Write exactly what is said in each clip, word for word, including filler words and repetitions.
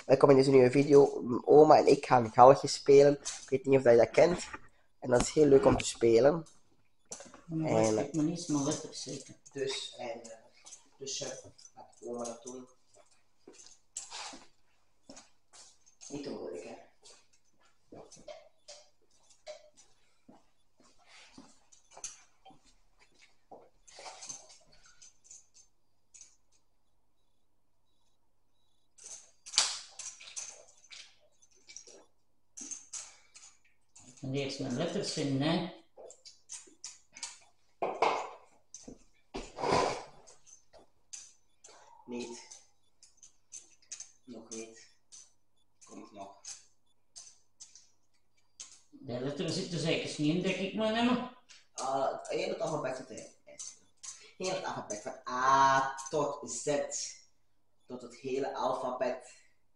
wij komen in deze nieuwe video. Oma en ik gaan galgjes spelen. Ik weet niet of je dat kent. En dat is heel leuk om te spelen. En, ik moet niet maar letters zeker. Dus, en, uh, dus uh, gaat oma dat doen. Niet te moeilijk, hè? En eerst mijn letters vinden, hè. Niet. Nog niet. Komt nog. De letters zitten zeker niet in, denk ik maar, hè. Uh, heel het alfabet zit erin. Heel het alfabet van A tot Z. Tot het hele alfabet.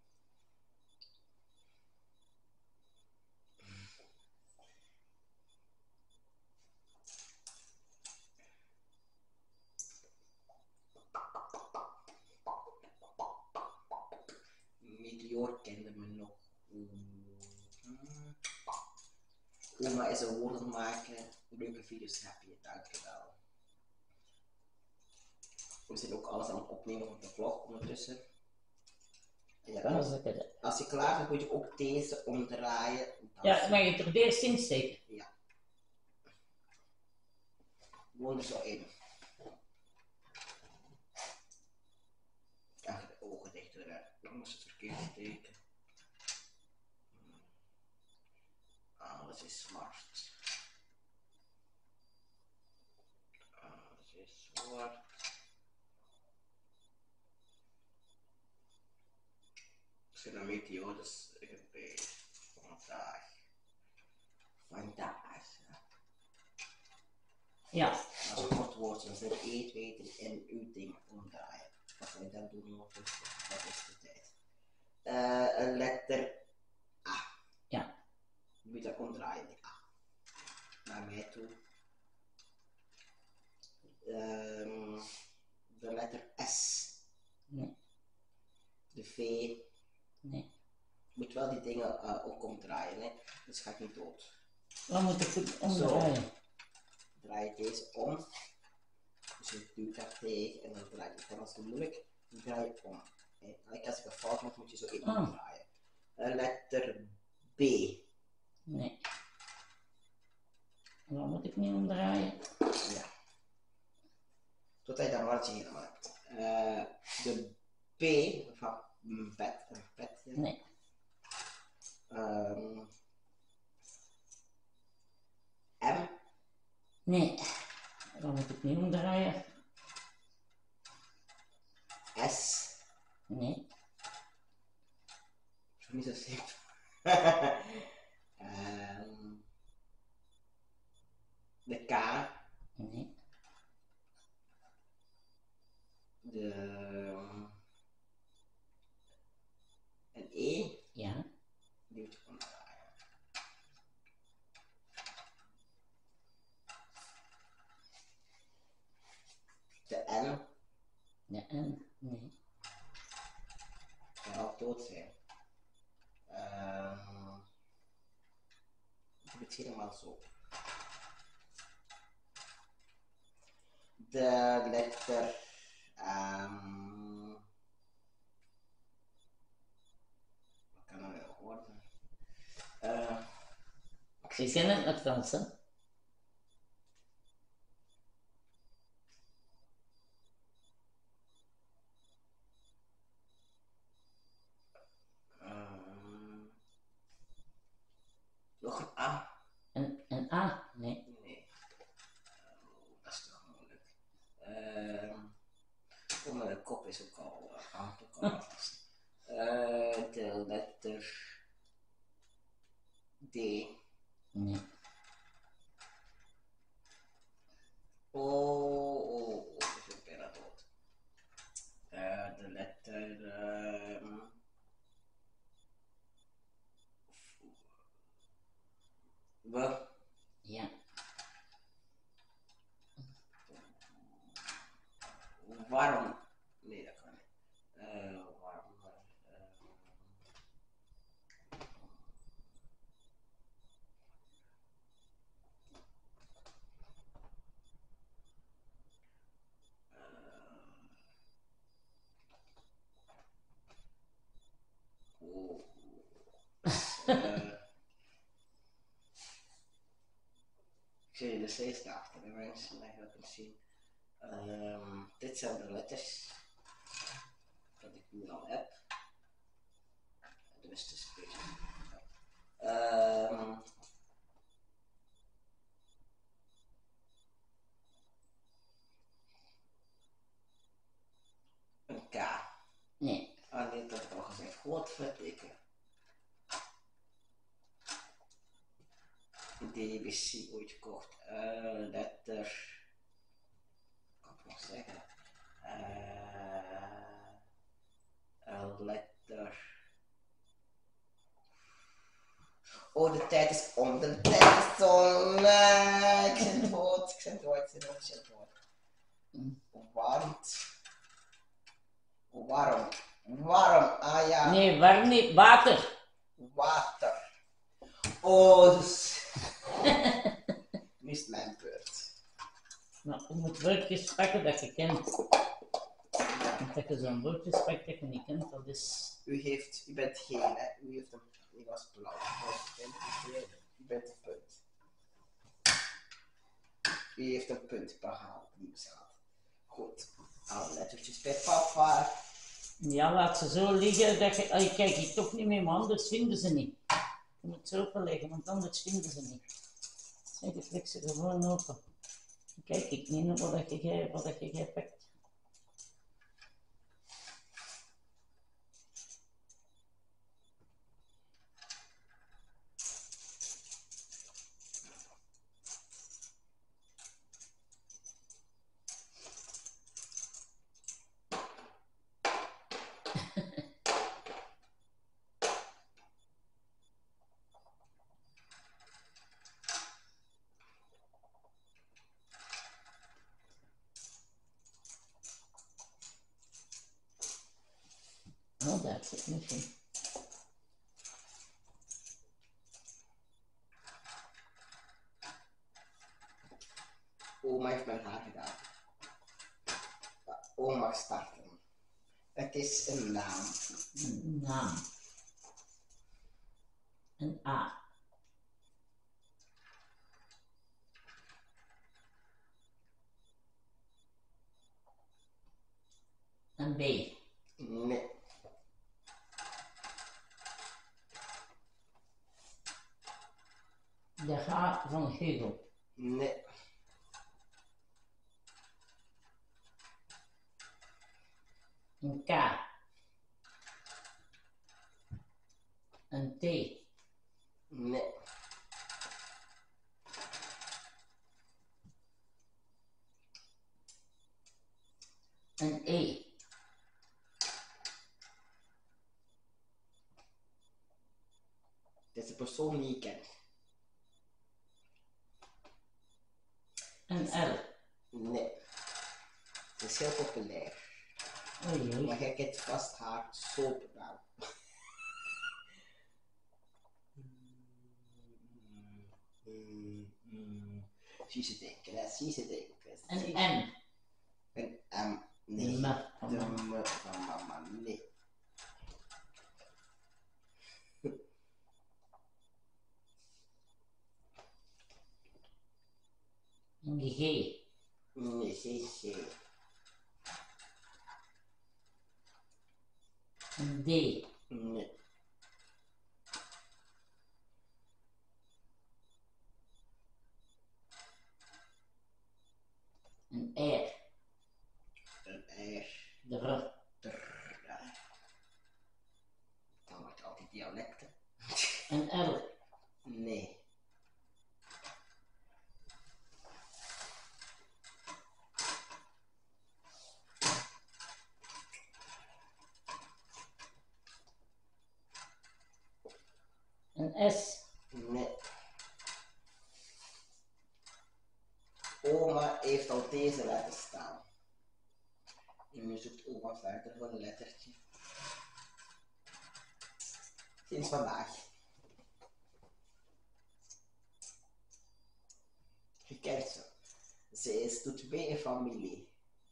Meteor kende me nog. Oma is een woord aan het maken. Leuke video's heb je, dankjewel. We zijn ook alles aan het opnemen op de vlog ondertussen. Ja, als, als je klaar bent, moet je ook deze omdraaien. Ja, mag je er eerst in steken? Ja. Gewoon er zo in. Ach, de ogen dicht eruit. Dan moest het verkeerd steken. Alles is zwart. Alles is zwart. Ik zit een meteor, dus geweest. Vandaag. Vandaag. Ja. Als het kort woord, dan zit E, twee, drie en uw ding omdraaien. Wat wij dan doen nog, dus dat is de tijd. Uh, een letter A. Ja. Je moet dat omdraaien, die A. Naar mij toe. Um, de letter S. Nee. De V. Nee. Je moet wel die dingen uh, ook omdraaien, hè? Dus ga ik niet dood. Dan moet ik het omdraaien. Draai je deze om. Dus je duwt dat tegen en dan draai je het. Als het moeilijk, dan draai je om. En als ik een fout maak, moet je zo in oh. omdraaien. Uh, letter B. Nee. Dan moet ik niet omdraaien. Ja. Totdat je dat randje helemaal hebt. Uh, de B van bed. Een bedje. Nee. Um, M. Nee. Dan moet ik niet omdraaien. S. Nee. Ik vind niet zo simpel. um, de K. Nee. De een E. Ja. Die moet je omdraaien. De N. De N. Nee. Kan ook dood zijn. Um, ik doe het helemaal zo. De letter um, wat kan dat nou worden? Uh, Ik ken het met Frans, hè? um, nog een A. Een, een A? Nee. Nee. Oh, dat is toch moeilijk. Um, oh, mijn kop is ook al aan uh, elkaar vast. Uh, de letter D. Nee. Oh, oh, oh, ik ben bijna dood. Uh, de letter um, W. Ja. Waarom? Nee, dat kan niet. Uh, waarom? Uh, C staat voor de mensen eigenlijk kunnen zien. Um, dit zijn de letters dat ik nu al heb. De rest is een beetje. Um, een K. Nee. Ah nee, dat heb ik al gezegd. Godverdikke. D B C ooit gekocht. Uh, letter. Wat kan ik nog zeggen? Uh, een letter. Oh, de tijd is om. De tijd is om. Uh, ik ben dood. Ik ben dood. Ik ben dood. Ik ben dood. Want. Waarom? Waarom? Ah ja. Nee, warm niet. Water. Water. Oh, dus. Nu is het mijn beurt. Nou, je moet woordjes pakken dat je kent. Want dat je zo'n woordjes pakt dat je niet kent, dat is... U heeft, u bent geel, hè? U heeft een, u was blauw. U bent geel. U bent een punt. U heeft een punt behaald, lieve schat. Goed. Alle lettertjes bij papa. Ja, laat ze zo liggen dat je... Oh, kijk ik toch niet meer, maar anders vinden ze niet. Je moet ze openleggen, want anders vinden ze niet. Zeg, ik leg ze gewoon open. Kijk ik niet naar wat je, wat je pakt. Oh, daar zit niet in. Oma heeft mijn haar gedaan. Oma mag starten. Het is een naam. Een naam. Een A. Een B. Nee. De H van Hugo. Nee. Een K. Een T. Nee. Een E. Dit is een persoon die je kent. Een L. Nee. Het is heel populair. Oei, oei. Maar jij kent vast haar soapnaam. Zie ze denken, hè? Zie ze denken. Een M. Een M. Nee. De M van De mama. M van mama. Nee. Een G. Nee, geen G. Een D. Nee. Een R. Een R. De R. Drrr, ja. Dan wordt altijd dialecten. Een L. Nee. Een S. Nee. Oma heeft al deze letter staan. En nu zoekt oma verder voor een lettertje. Sinds vandaag. Je kent ze. Ze is, doet mee in familie.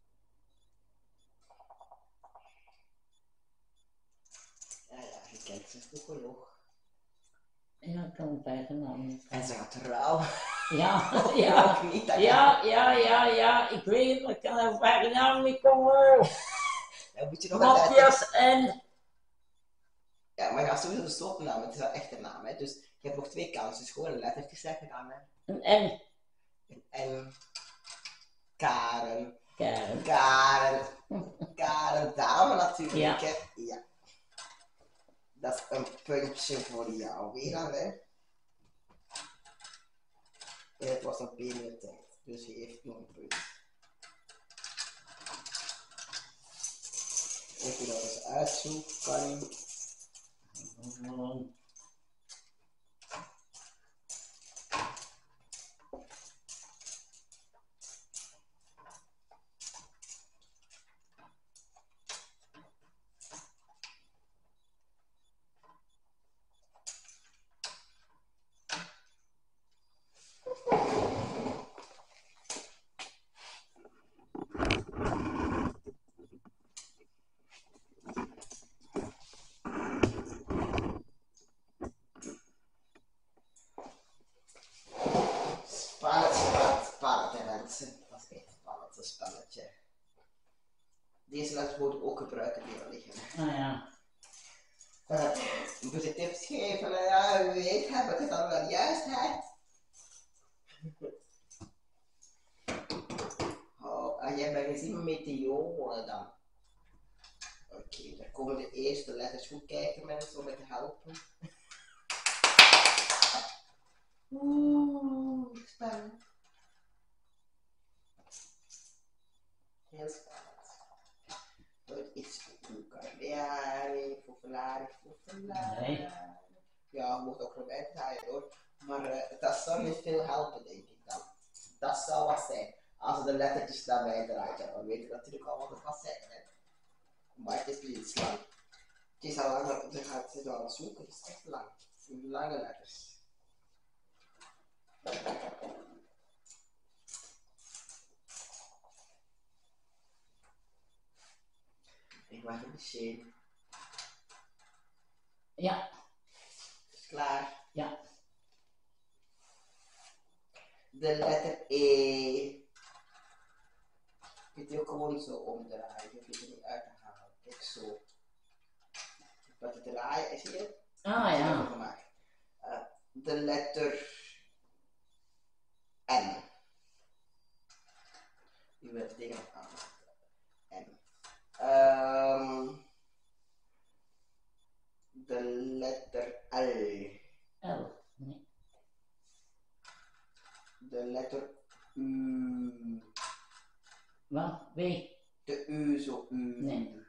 Ja, ja, je kent ze. Doe gewoon nog. Ja, ik kan het eigen naam niet. En ze gaat trouwen. Ja, Ook ja, niet, dat ja, ja, ja, ja, ik weet het, maar ik kan er waar naam niet komen. Dan moet je nog eens uitleggen. Matthias en... Ja, maar je gaat sowieso de soortnaam, het is wel echt een naam, hè. Dus je hebt nog twee kansen, dus gewoon een lettertje zeggen dan, hè. Een N. En Karen. Karen. Karen. Karen, dame natuurlijk, Ja. hè. Ja. Dat is een puntje voor jou weer dan, hè. En het was een pene tijd, dus je heeft nog een punt. Even dat eens uitzoeken. Mm. Spannend, spannend, spannend, hè, mensen. Dat is echt spannend, een spelletje. Deze les moeten we ook gebruiken die er liggen. Ah ja. Uh, moet je tips geven? Uh, ja, wie weet, heb ik het dan wel juist, hè? Oh, en jij bent gezien meteoren dan. Oké, okay, dan komen de eerste letters goed kijken, mensen, om me te helpen. Oeh, spannend. Heel spannend. Het is Bucariari, Fuffelari, Fuffelari. Nee. Ja, je moet ook erbij draaien hoor. Maar uh, dat zou niet veel helpen, denk ik dan. Dat zou wat zijn. Als je de lettertjes daarbij draait, ja, dan weet je natuurlijk al wat het gaat zijn. Hè. Maar het is niet lang. Het is al lang, je gaat het al zoeken, het is echt lang. Lange letters. Ik wacht een beetje. Ja. Is klaar? Ja. De letter E. Je kunt je ook gewoon zo omdraaien. Je hoeft het er niet uit te halen. Kijk zo. Wat je draaien, zie je? Ah ja. Gemaakt. Uh, de letter N. Die wil dingen aanmaken. N. Um, de letter L. L. Nee. De letter U. Wat? W. De U zo U. Nee.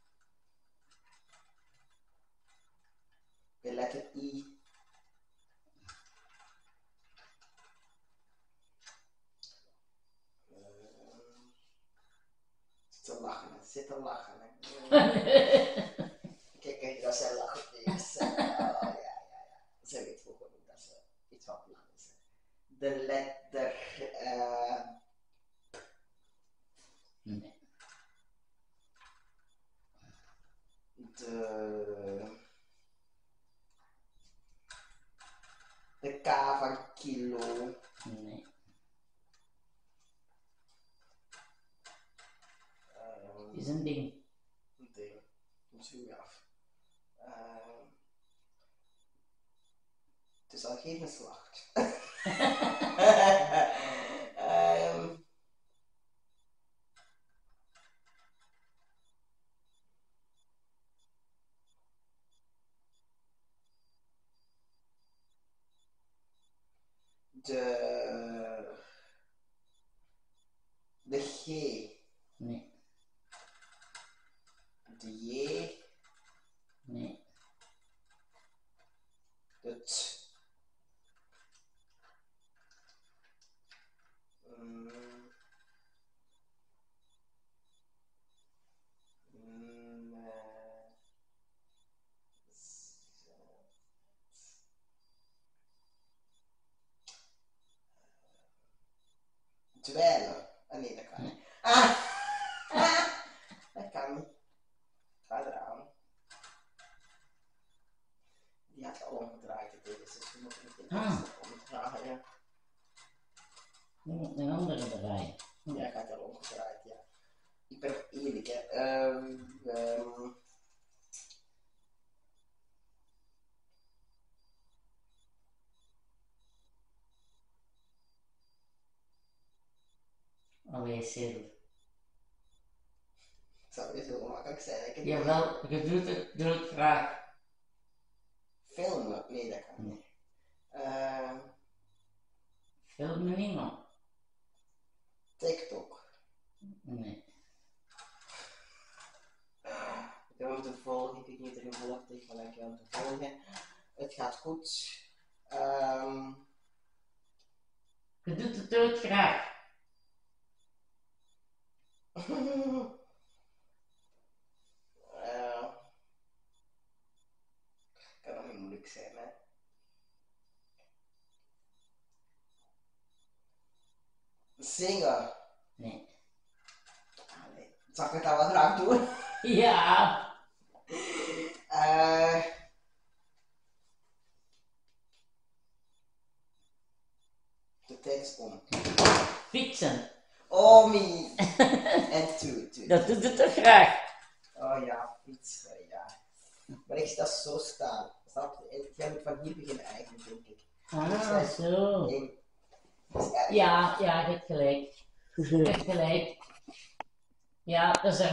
De letter I. Te lachen, zit te lachen. Kijk, kijk, dat zij lachen tegen. Oh, ja, ja, ja. Ze weet wel goed dat ze iets van plan is. De letter. Uh... Nee. De. De K van kilo. Nee. Het is een ding. Een ding. Dat zie je af. Uh, het is al geen geslacht. um, de. De G. Nee. De J. Nee. De T. Mm. Mm. Dweilen. Ah nee, dat kan niet. Ah. Ah. Dat kan niet. Ga eraan. Die had al omgedraaid, dus we moeten het in Ah. omdraaien. Je moet een andere draaien. Ja, ik had al omgedraaid, ja. Ik ben nog eerlijk, hè. Um, um, Allee, Sil. Het zou niet zo makkelijk zijn. Ik Jawel, je doet het, doe het graag. Filmen? Nee, dat kan niet. Uh, Filmen niet, man. TikTok? Nee. Ik moet te volgen, ik heb niet erin gevolgd, ik gelijk jou te volgen. Het gaat goed. Um, je doet het dood graag. uh, kan nog niet moeilijk zijn, hè. Zingen? Nee. Allee, zal ik het dan wel graag doen? Ja. Uh, de tijd is om. Fietsen. Oh, me. En toe, toe. Dat doet het toch graag? Oh ja, fietsen, ja. Maar ik sta zo staan. Snap je? Jij moet van hier beginnen eigenlijk, denk ik. Ah, dus zo. Eén. Ja, ja, je hebt gelijk. Je hebt gelijk. Ja, dat is